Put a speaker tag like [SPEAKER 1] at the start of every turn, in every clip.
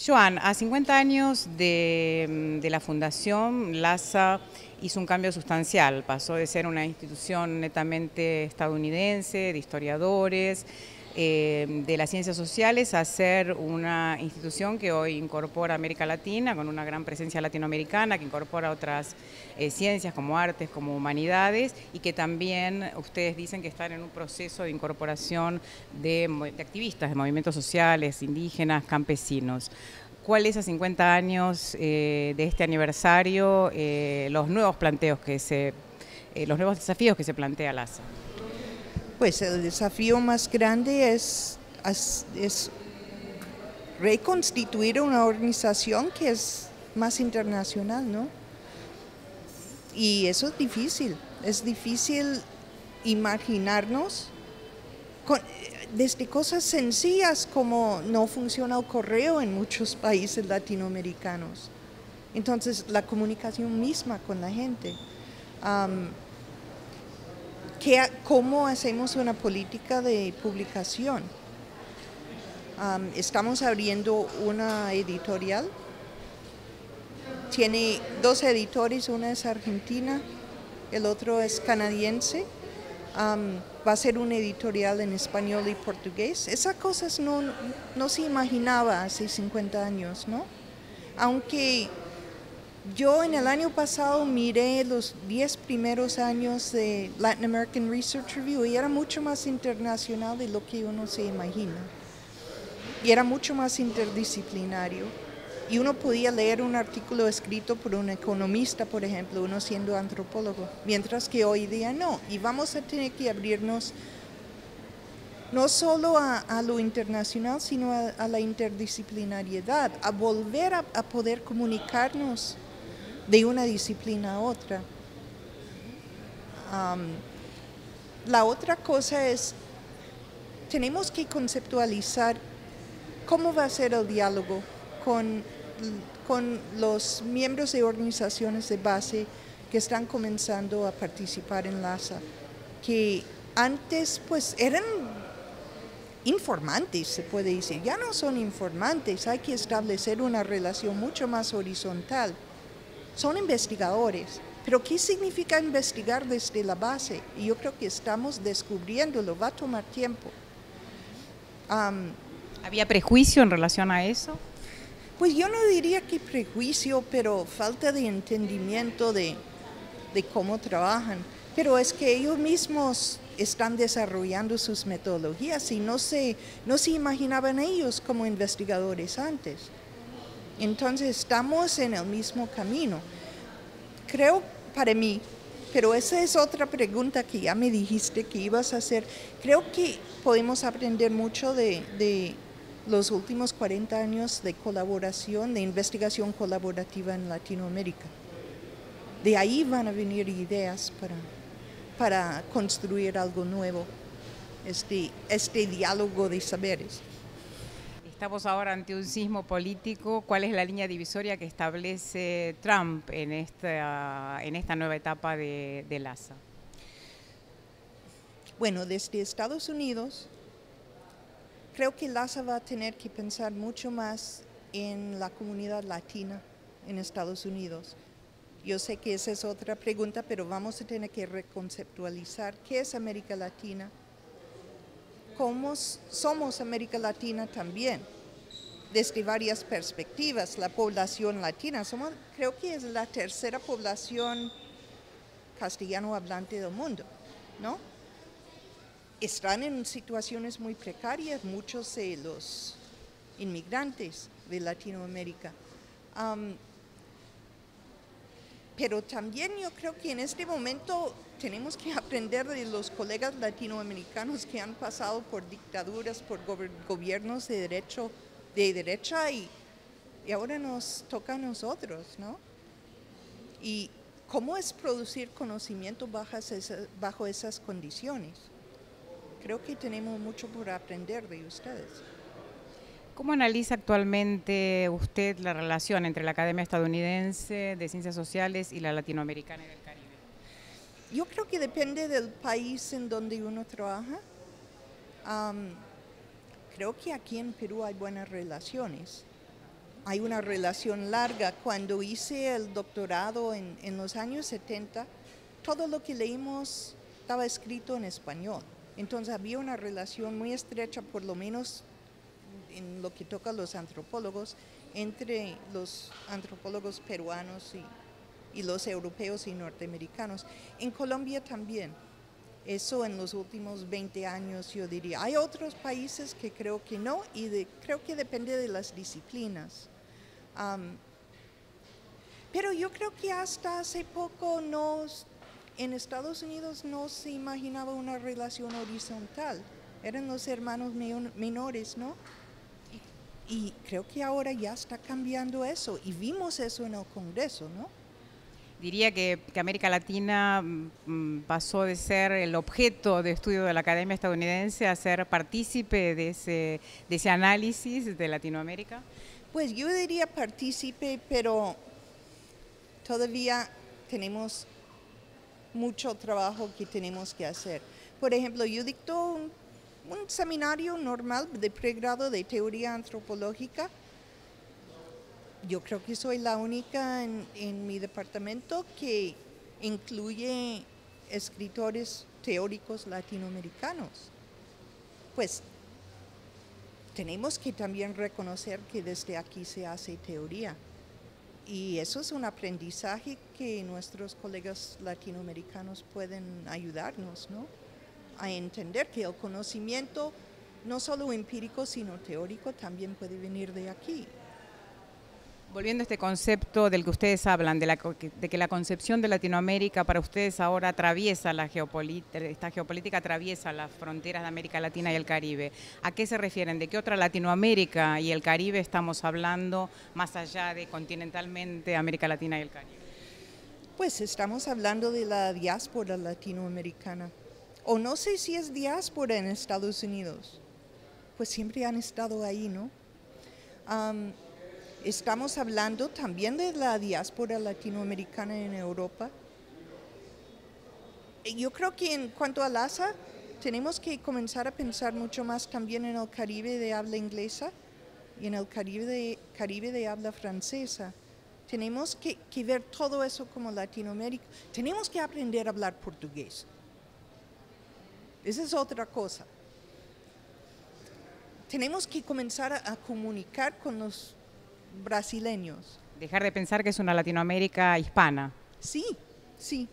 [SPEAKER 1] Joan, a 50 años de la fundación, LASA hizo un cambio sustancial. Pasó de ser una institución netamente estadounidense, de historiadores, de las ciencias sociales, a ser una institución que hoy incorpora América Latina, con una gran presencia latinoamericana, que incorpora otras ciencias como artes, como humanidades, y que también ustedes dicen que están en un proceso de incorporación de activistas, de movimientos sociales, indígenas, campesinos. ¿Cuáles a 50 años de este aniversario, los nuevos planteos los nuevos desafíos que se plantea LASA?
[SPEAKER 2] Pues el desafío más grande es reconstituir una organización que es más internacional, ¿no? Y eso es difícil imaginarnos desde cosas sencillas como no funciona el correo en muchos países latinoamericanos. Entonces, la comunicación misma con la gente. ¿Cómo hacemos una política de publicación? Estamos abriendo una editorial. Tiene 2 editores, una es argentina, el otro es canadiense. Va a ser una editorial en español y portugués. Esas cosas no se imaginaba hace 50 años, ¿no? Aunque yo en el año pasado miré los 10 primeros años de Latin American Research Review y era mucho más internacional de lo que uno se imagina. Y era mucho más interdisciplinario. Y uno podía leer un artículo escrito por un economista, por ejemplo, uno siendo antropólogo, mientras que hoy día no. Y vamos a tener que abrirnos no solo a lo internacional, sino a la interdisciplinariedad, a volver a poder comunicarnos de una disciplina a otra. La otra cosa es, tenemos que conceptualizar cómo va a ser el diálogo con los miembros de organizaciones de base que están comenzando a participar en LASA, que antes pues eran informantes, se puede decir, ya no son informantes, hay que establecer una relación mucho más horizontal. Son investigadores, pero ¿qué significa investigar desde la base? Y yo creo que estamos descubriéndolo, va a tomar tiempo.
[SPEAKER 1] ¿Había prejuicio en relación a eso?
[SPEAKER 2] Pues yo no diría que prejuicio, pero falta de entendimiento de cómo trabajan. Pero es que ellos mismos están desarrollando sus metodologías y no se imaginaban ellos como investigadores antes. Entonces estamos en el mismo camino. Creo para mí, pero esa es otra pregunta que ya me dijiste que ibas a hacer. Creo que podemos aprender mucho de los últimos 40 años de colaboración, de investigación colaborativa en Latinoamérica. De ahí van a venir ideas para construir algo nuevo, este diálogo de saberes.
[SPEAKER 1] Estamos ahora ante un sismo político. ¿Cuál es la línea divisoria que establece Trump en esta nueva etapa de LASA?
[SPEAKER 2] Bueno, desde Estados Unidos, creo que LASA va a tener que pensar mucho más en la comunidad latina en Estados Unidos. Yo sé que esa es otra pregunta, pero vamos a tener que reconceptualizar qué es América Latina, cómo somos América Latina también, desde varias perspectivas. La población latina, creo que es la tercera población castellano hablante del mundo, ¿no? Están en situaciones muy precarias muchos de los inmigrantes de Latinoamérica. Pero también yo creo que en este momento tenemos que aprender de los colegas latinoamericanos que han pasado por dictaduras, por gobiernos de derecha y ahora nos toca a nosotros, ¿no? Y cómo es producir conocimiento bajo esas condiciones. Creo que tenemos mucho por aprender de ustedes.
[SPEAKER 1] ¿Cómo analiza actualmente usted la relación entre la Academia Estadounidense de Ciencias Sociales y la Latinoamericana y del Caribe?
[SPEAKER 2] Yo creo que depende del país en donde uno trabaja. Creo que aquí en Perú hay buenas relaciones. hay una relación larga. Cuando hice el doctorado en los años 70, todo lo que leímos estaba escrito en español. Entonces había una relación muy estrecha, por lo menos en lo que toca a los antropólogos, entre los antropólogos peruanos y los europeos y norteamericanos. En Colombia también. Eso en los últimos 20 años yo diría. Hay otros países que creo que no y creo que depende de las disciplinas. Pero yo creo que hasta hace poco en Estados Unidos no se imaginaba una relación horizontal. Eran los hermanos menores, ¿no? Y creo que ahora ya está cambiando eso y vimos eso en el Congreso, ¿no?
[SPEAKER 1] Diría que América Latina pasó de ser el objeto de estudio de la Academia Estadounidense a ser partícipe de ese análisis de Latinoamérica.
[SPEAKER 2] Pues yo diría partícipe, pero todavía tenemos mucho trabajo que tenemos que hacer. Por ejemplo, yo dicto un seminario normal de pregrado de teoría antropológica. Yo creo que soy la única en mi departamento que incluye escritores teóricos latinoamericanos. Pues tenemos que también reconocer que desde aquí se hace teoría. Y eso es un aprendizaje que nuestros colegas latinoamericanos pueden ayudarnos, ¿no? A entender que el conocimiento, no solo empírico, sino teórico, también puede venir de aquí.
[SPEAKER 1] Volviendo a este concepto del que ustedes hablan, de que la concepción de Latinoamérica para ustedes ahora atraviesa esta geopolítica atraviesa las fronteras de América Latina y el Caribe. ¿A qué se refieren? ¿De qué otra Latinoamérica y el Caribe estamos hablando más allá de continentalmente América Latina y el Caribe?
[SPEAKER 2] Pues estamos hablando de la diáspora latinoamericana. O no sé si es diáspora en Estados Unidos. Pues siempre han estado ahí, ¿no? Estamos hablando también de la diáspora latinoamericana en Europa. Yo creo que en cuanto a LASA, tenemos que comenzar a pensar mucho más también en el Caribe de habla inglesa y en el Caribe de habla francesa. Tenemos que ver todo eso como Latinoamérica. Tenemos que aprender a hablar portugués. Esa es otra cosa. Tenemos que comenzar a comunicar con los brasileños.
[SPEAKER 1] Dejar de pensar que es una Latinoamérica hispana.
[SPEAKER 2] Sí, sí.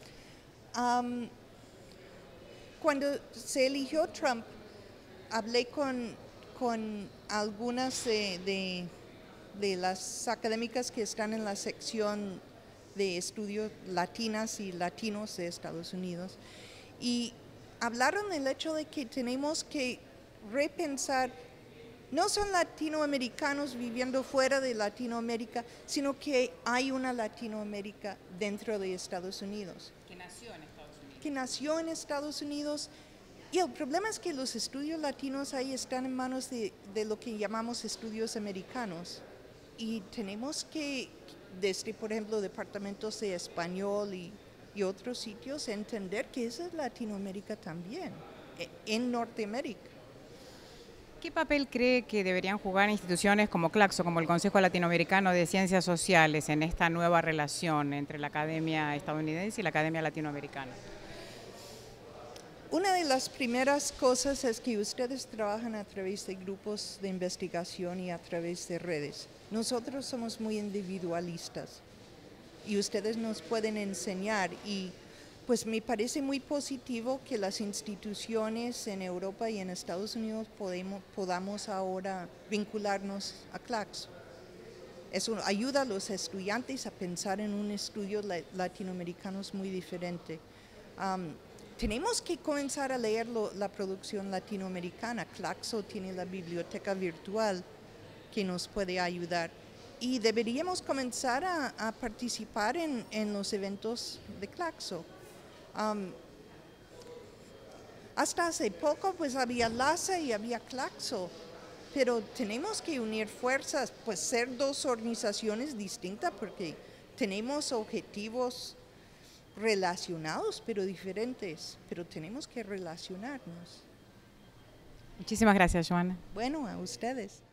[SPEAKER 2] Cuando se eligió Trump, hablé con algunas de las académicas que están en la sección de estudios latinas y latinos de Estados Unidos y hablaron del hecho de que tenemos que repensar. No son latinoamericanos viviendo fuera de Latinoamérica, sino que hay una Latinoamérica dentro de Estados Unidos.
[SPEAKER 1] Que nació en Estados Unidos.
[SPEAKER 2] Que nació en Estados Unidos. Y el problema es que los estudios latinos ahí están en manos de lo que llamamos estudios americanos. Y tenemos que, desde, por ejemplo, departamentos de español y otros sitios, entender que esa es Latinoamérica también, en Norteamérica.
[SPEAKER 1] ¿Qué papel cree que deberían jugar instituciones como Claxo, como el Consejo Latinoamericano de Ciencias Sociales, en esta nueva relación entre la Academia Estadounidense y la Academia Latinoamericana?
[SPEAKER 2] Una de las primeras cosas es que ustedes trabajan a través de grupos de investigación y a través de redes. Nosotros somos muy individualistas y ustedes nos pueden enseñar y pues me parece muy positivo que las instituciones en Europa y en Estados Unidos podamos ahora vincularnos a Claxo. Eso ayuda a los estudiantes a pensar en un estudio latinoamericano muy diferente. Tenemos que comenzar a leer la producción latinoamericana. Claxo tiene la biblioteca virtual que nos puede ayudar. Y deberíamos comenzar a participar en los eventos de Claxo. Hasta hace poco pues había LASA y había Claxo, pero tenemos que unir fuerzas, pues ser dos organizaciones distintas porque tenemos objetivos relacionados pero diferentes, pero tenemos que relacionarnos.
[SPEAKER 1] Muchísimas gracias, Joana.
[SPEAKER 2] Bueno, a ustedes.